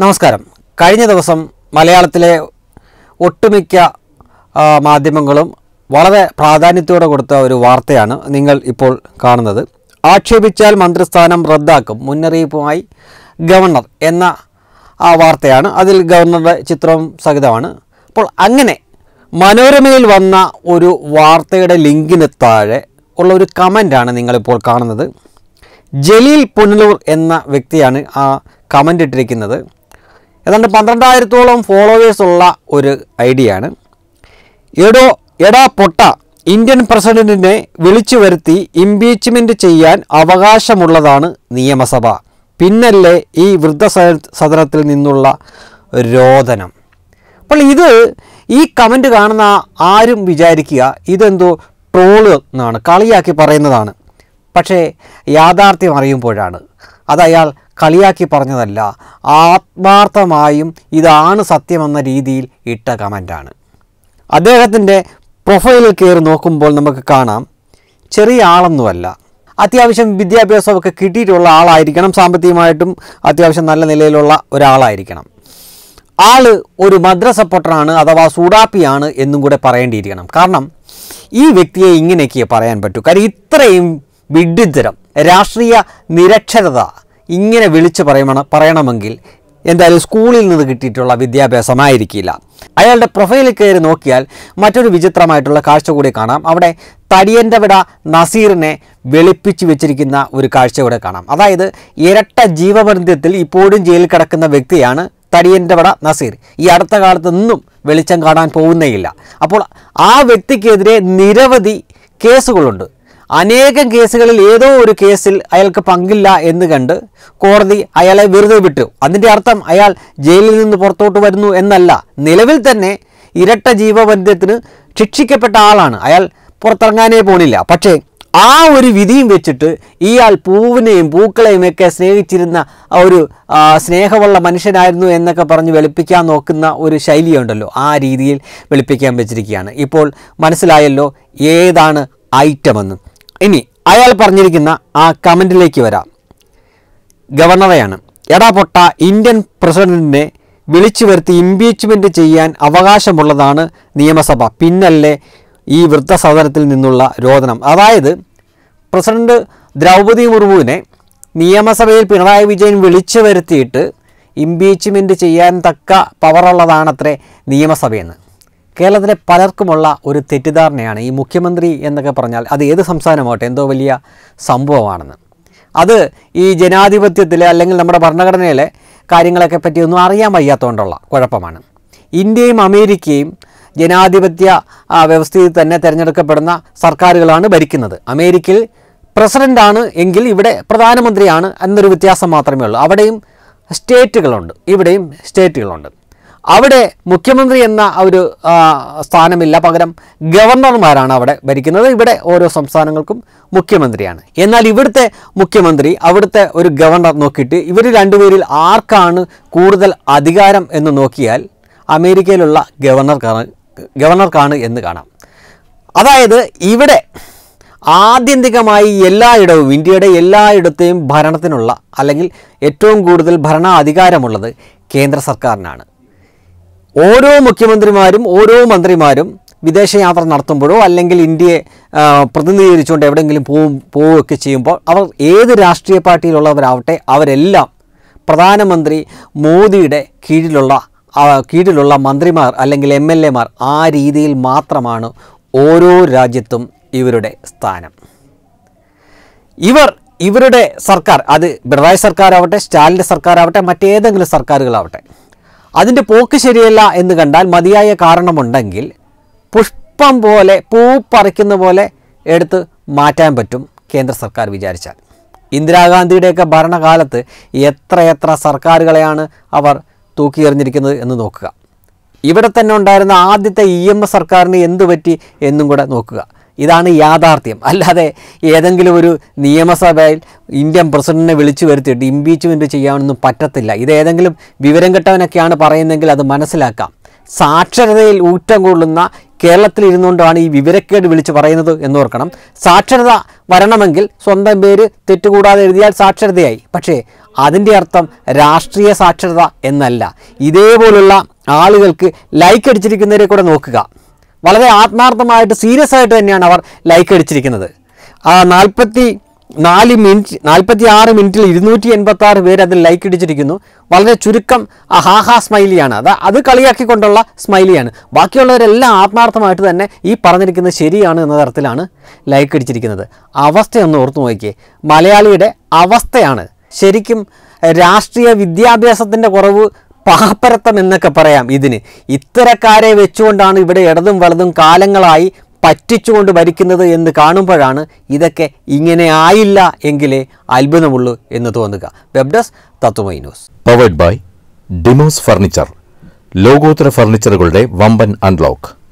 നമസ്കാരം. കഴിഞ്ഞ ദിവസം മലയാളത്തിലെ ഒട്ടുമിക്ക മാധ്യമങ്ങളും വളരെ പ്രാധാന്യത്തോടെ കൊടുത്ത ഒരു വാർത്തയാണ് നിങ്ങൾ ഇപ്പോൾ കാണുന്നത്. ആക്ഷേപിച്ചാൽ മന്ത്രിസ്ഥാനം റദ്ദാക്കും മുന്നറിയിപ്പുമായി ഗവർണർ എന്ന വാർത്തയാണ്. അതിൽ ഗവർണറുടെ ചിത്രവും സഹിതമാണ്. അപ്പോൾ അങ്ങനെ മനോരമയിൽ വന്ന ഒരു വാർത്തയുടെ ലിങ്കിന് താഴെ ഉള്ള ഒരു കമൻ്റാണ് നിങ്ങളിപ്പോൾ കാണുന്നത്. ജലീൽ പുനലൂർ എന്ന വ്യക്തിയാണ് ആ കമൻ്റ് ഇട്ടിരിക്കുന്നത്. ഏതാണ്ട് 12,000-ഓളം ഫോളോവേഴ്സുള്ള ഒരു ഐഡിയാണ്. എടാ പൊട്ട, ഇന്ത്യൻ പ്രസിഡന്റിനെ വിളിച്ചു വരുത്തി ഇംപീച്ച്മെൻറ്റ് ചെയ്യാൻ അവകാശമുള്ളതാണ് നിയമസഭ, പിന്നല്ലേ ഈ വൃദ്ധസദനത്തിൽ നിന്നുള്ള രോദനം. അപ്പോൾ ഈ കമൻറ്റ് കാണുന്ന ആരും വിചാരിക്കുക ഇതെന്തോ ട്രോള് എന്നാണ്, കളിയാക്കി പറയുന്നതാണ്. പക്ഷേ യാഥാർത്ഥ്യം അറിയുമ്പോഴാണ് അത് അയാൾ കളിയാക്കി പറഞ്ഞതല്ല, ആത്മാർത്ഥമായും ഇതാണ് സത്യമെന്ന രീതിയിൽ ഇട്ട കമൻ്റാണ്. അദ്ദേഹത്തിൻ്റെ പ്രൊഫൈലിൽ കയറി നോക്കുമ്പോൾ നമുക്ക് കാണാം, ചെറിയ ആളൊന്നുമല്ല, അത്യാവശ്യം വിദ്യാഭ്യാസമൊക്കെ കിട്ടിയിട്ടുള്ള ആളായിരിക്കണം, സാമ്പത്തികമായിട്ടും അത്യാവശ്യം നല്ല നിലയിലുള്ള ഒരാളായിരിക്കണം. ആൾ ഒരു മദ്രസ പൊട്ടനാണ് അഥവാ സൂഡാപ്പിയാണ് എന്നും കൂടെ പറയേണ്ടിയിരിക്കണം. കാരണം ഈ വ്യക്തിയെ ഇങ്ങനെയൊക്കെ പറയാൻ പറ്റൂ. കാര്യം ഇത്രയും വിഡ്ഢിത്തരം, രാഷ്ട്രീയ നിരക്ഷരത ഇങ്ങനെ വിളിച്ച് പറയണമെങ്കിൽ എന്തായാലും സ്കൂളിൽ നിന്ന് കിട്ടിയിട്ടുള്ള വിദ്യാഭ്യാസമായിരിക്കില്ല. അയാളുടെ പ്രൊഫൈലിൽ കയറി നോക്കിയാൽ മറ്റൊരു വിചിത്രമായിട്ടുള്ള കാഴ്ച കൂടി കാണാം. അവിടെ തടിയൻ്റെവിട നസീറിനെ വെളുപ്പിച്ച് വെച്ചിരിക്കുന്ന ഒരു കാഴ്ച കൂടെ കാണാം. അതായത് ഇരട്ട ജീവബന്ധത്തിൽ ഇപ്പോഴും ജയിലിൽ കിടക്കുന്ന വ്യക്തിയാണ് തടിയൻ്റെവിട നസീർ. ഈ അടുത്ത കാലത്തൊന്നും വെളിച്ചം കാണാൻ പോകുന്നേയില്ല. അപ്പോൾ ആ വ്യക്തിക്കെതിരെ നിരവധി കേസുകളുണ്ട്. അനേകം കേസുകളിൽ ഏതോ ഒരു കേസിൽ അയാൾക്ക് പങ്കില്ല എന്ന് കണ്ട് കോടതി അയാളെ വെറുതെ വിട്ടു. അതിൻ്റെ അർത്ഥം അയാൾ ജയിലിൽ നിന്ന് പുറത്തോട്ട് വരുന്നു എന്നല്ല. നിലവിൽ തന്നെ ഇരട്ട ജീവബന്ധത്തിന് ശിക്ഷിക്കപ്പെട്ട ആളാണ്. അയാൾ പുറത്തിറങ്ങാനേ പോണില്ല. പക്ഷേ ആ ഒരു വിധിയും വെച്ചിട്ട് ഇയാൾ പൂവിനെയും പൂക്കളെയും ഒക്കെ സ്നേഹിച്ചിരുന്ന ഒരു സ്നേഹമുള്ള മനുഷ്യനായിരുന്നു എന്നൊക്കെ പറഞ്ഞ് വെളുപ്പിക്കാൻ നോക്കുന്ന ഒരു ശൈലിയുണ്ടല്ലോ, ആ രീതിയിൽ വെളുപ്പിക്കാൻ വെച്ചിരിക്കുകയാണ്. ഇപ്പോൾ മനസ്സിലായല്ലോ ഏതാണ് ഐറ്റമെന്ന്. ഇനി അയാൾ പറഞ്ഞിരിക്കുന്ന ആ കമൻറ്റിലേക്ക് വരാം. ഗവർണറെയാണ്. എടാ പൊട്ട, ഇന്ത്യൻ പ്രസിഡന്റിനെ വിളിച്ചു വരുത്തി ഇംപീച്ച്മെൻറ്റ് ചെയ്യാൻ അവകാശമുള്ളതാണ് നിയമസഭ, പിന്നല്ലേ ഈ വൃദ്ധസദനത്തിൽ നിന്നുള്ള രോദനം. അതായത് പ്രസിഡന്റ് ദ്രൗപദി മുർമുവിനെ നിയമസഭയിൽ പിണറായി വിജയൻ വിളിച്ചു വരുത്തിയിട്ട് ഇംപീച്ച്മെൻറ്റ് ചെയ്യാൻ തക്ക പവറുള്ളതാണത്രേ നിയമസഭയെന്ന്. കേരളത്തിലെ പലർക്കുമുള്ള ഒരു തെറ്റിദ്ധാരണയാണ് ഈ മുഖ്യമന്ത്രി എന്നൊക്കെ പറഞ്ഞാൽ അത് ഏത് സംസ്ഥാനമാവട്ടെ എന്തോ വലിയ സംഭവമാണെന്ന്. അത് ഈ ജനാധിപത്യത്തിലെ അല്ലെങ്കിൽ നമ്മുടെ ഭരണഘടനയിലെ കാര്യങ്ങളൊക്കെ പറ്റിയൊന്നും അറിയാൻ വയ്യാത്തതുകൊണ്ടുള്ള കുഴപ്പമാണ്. ഇന്ത്യയും അമേരിക്കയും ജനാധിപത്യ വ്യവസ്ഥയിൽ തന്നെ തിരഞ്ഞെടുക്കപ്പെടുന്ന സർക്കാരുകളാണ് ഭരിക്കുന്നത്. അമേരിക്കയിൽ പ്രസിഡൻ്റാണ് എങ്കിൽ ഇവിടെ പ്രധാനമന്ത്രിയാണ് എന്നൊരു വ്യത്യാസം മാത്രമേ ഉള്ളൂ. അവിടെയും സ്റ്റേറ്റുകളുണ്ട്, ഇവിടെയും സ്റ്റേറ്റുകളുണ്ട്. അവിടെ മുഖ്യമന്ത്രി എന്ന ഒരു സ്ഥാനമില്ല, പകരം ഗവർണർമാരാണ് അവിടെ ഭരിക്കുന്നത്. ഇവിടെ ഓരോ സംസ്ഥാനങ്ങൾക്കും മുഖ്യമന്ത്രിയാണ്. എന്നാൽ ഇവിടുത്തെ മുഖ്യമന്ത്രി അവിടുത്തെ ഒരു ഗവർണർ നോക്കിയിട്ട് ഇവർ രണ്ടുപേരിൽ ആർക്കാണ് കൂടുതൽ അധികാരം എന്ന് നോക്കിയാൽ അമേരിക്കയിലുള്ള ഗവർണർക്കാണ് എന്ന് കാണാം. അതായത് ഇവിടെ ആത്യന്തികമായി എല്ലായിടവും ഇന്ത്യയുടെ എല്ലായിടത്തെയും ഭരണത്തിനുള്ള അല്ലെങ്കിൽ ഏറ്റവും കൂടുതൽ ഭരണാധികാരമുള്ളത് കേന്ദ്ര സർക്കാരിനാണ്. ഓരോ മുഖ്യമന്ത്രിമാരും ഓരോ മന്ത്രിമാരും വിദേശയാത്ര നടത്തുമ്പോഴോ അല്ലെങ്കിൽ ഇന്ത്യയെ പ്രതിനിധീകരിച്ചുകൊണ്ട് എവിടെയെങ്കിലും പോവുകയൊക്കെ ചെയ്യുമ്പോൾ അവർ ഏത് രാഷ്ട്രീയ പാർട്ടിയിലുള്ളവരാവട്ടെ അവരെല്ലാം പ്രധാനമന്ത്രി മോദിയുടെ കീഴിലുള്ള മന്ത്രിമാർ അല്ലെങ്കിൽ MLA മാർ, ആ രീതിയിൽ മാത്രമാണ് ഓരോ രാജ്യത്തും ഇവരുടെ സ്ഥാനം. ഇവരുടെ സർക്കാർ, അത് പിണറായി സർക്കാരാവട്ടെ, സ്റ്റാലിൻ്റെ സർക്കാരാവട്ടെ, മറ്റേതെങ്കിലും സർക്കാരുകളാവട്ടെ, അതിൻ്റെ പോക്ക് ശരിയല്ല എന്ന് കണ്ടാൽ മതിയായ കാരണമുണ്ടെങ്കിൽ പുഷ്പം പോലെ പൂ പറിക്കുന്ന പോലെ എടുത്ത് മാറ്റാൻ പറ്റും കേന്ദ്ര സർക്കാർ വിചാരിച്ചാൽ. ഇന്ദിരാഗാന്ധിയുടെയൊക്കെ ഭരണകാലത്ത് എത്ര സർക്കാരുകളെയാണ് അവർ തൂക്കിയെറിഞ്ഞിരിക്കുന്നത് എന്ന് നോക്കുക. ഇവിടെ തന്നെ ഉണ്ടായിരുന്ന ആദ്യത്തെ EMS സർക്കാരിന് എന്തു പറ്റി എന്നും കൂടെ നോക്കുക. ഇതാണ് യാഥാർത്ഥ്യം. അല്ലാതെ ഏതെങ്കിലും ഒരു നിയമസഭയിൽ ഇന്ത്യൻ പ്രസിഡന്റിനെ വിളിച്ചു വരുത്തിയിട്ട് ഇംപീച്ച്മെൻറ്റ് ചെയ്യാനൊന്നും പറ്റത്തില്ല. ഇതേതെങ്കിലും വിവരം കെട്ടവനൊക്കെയാണ് പറയുന്നതെങ്കിൽ അത് മനസ്സിലാക്കാം. സാക്ഷരതയിൽ ഊറ്റം കൊള്ളുന്ന കേരളത്തിൽ ഇരുന്നുകൊണ്ടാണ് ഈ വിവരക്കേട് വിളിച്ച് പറയുന്നത് എന്നോർക്കണം. സാക്ഷരത വരണമെങ്കിൽ സ്വന്തം പേര് തെറ്റുകൂടാതെ എഴുതിയാൽ സാക്ഷരതയായി. പക്ഷേ അതിൻ്റെ അർത്ഥം രാഷ്ട്രീയ സാക്ഷരത എന്നല്ല. ഇതേപോലുള്ള ആളുകൾക്ക് ലൈക്ക് അടിച്ചിരിക്കുന്നവരെ കൂടെ നോക്കുക. വളരെ ആത്മാർത്ഥമായിട്ട് സീരിയസ് ആയിട്ട് തന്നെയാണ് അവർ ലൈക്ക് അടിച്ചിരിക്കുന്നത്. 46 മിനിറ്റിൽ 286 പേര് അതിൽ ലൈക്ക് അടിച്ചിരിക്കുന്നു. വളരെ ചുരുക്കം ഹാഹാ സ്മൈലിയാണ്, അത് കളിയാക്കിക്കൊണ്ടുള്ള സ്മൈലിയാണ്. ബാക്കിയുള്ളവരെല്ലാം ആത്മാർത്ഥമായിട്ട് തന്നെ ഈ പറഞ്ഞിരിക്കുന്നത് ശരിയാണ് എന്ന തരത്തിലാണ് ലൈക്ക് അടിച്ചിരിക്കുന്നത്. അവസ്ഥയൊന്ന് ഓർത്തു നോക്കിയേ, മലയാളിയുടെ അവസ്ഥയാണ്. ശരിക്കും രാഷ്ട്രീയ വിദ്യാഭ്യാസത്തിൻ്റെ കുറവ്, പാപ്പരത്തം എന്നൊക്കെ പറയാം ഇതിന്. ഇത്തരക്കാരെ വെച്ചുകൊണ്ടാണ് ഇവിടെ ഇടതും വലതും കാലങ്ങളായി പറ്റിച്ചുകൊണ്ട് ഭരിക്കുന്നത് എന്ന് കാണുമ്പോഴാണ് ഇതൊക്കെ ഇങ്ങനെ ആയില്ല എങ്കിലേ അത്ഭുതമുള്ളൂ എന്ന് തോന്നുക. Web desk Tatwamayi news. Powered by ഡിമോസ് ഫർണിച്ചർ. ലോകോത്തര ഫർണിച്ചറുകളുടെ വമ്പൻ അൺലോക്ക്.